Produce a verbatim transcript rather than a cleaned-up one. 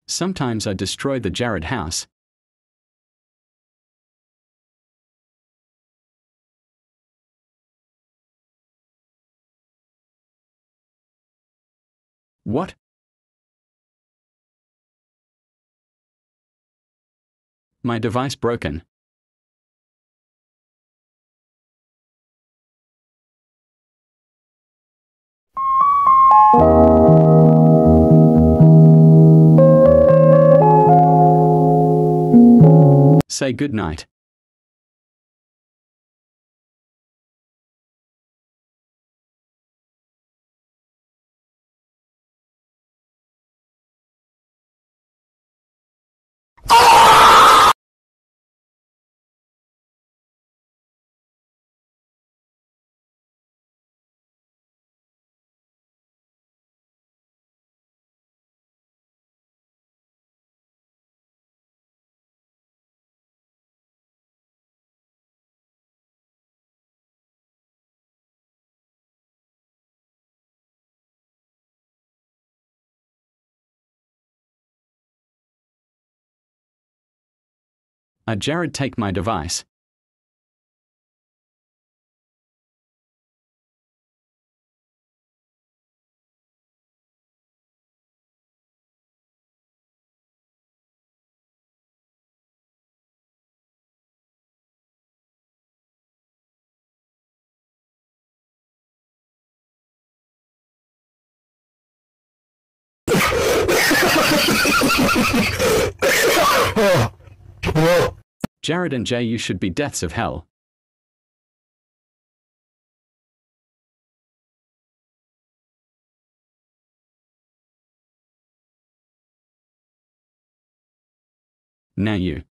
Sometimes I destroy the Jared house. What? My device broken. Say good night. Uh, Jared, take my device. Jared and Jay, you should be deaths of hell. Now you.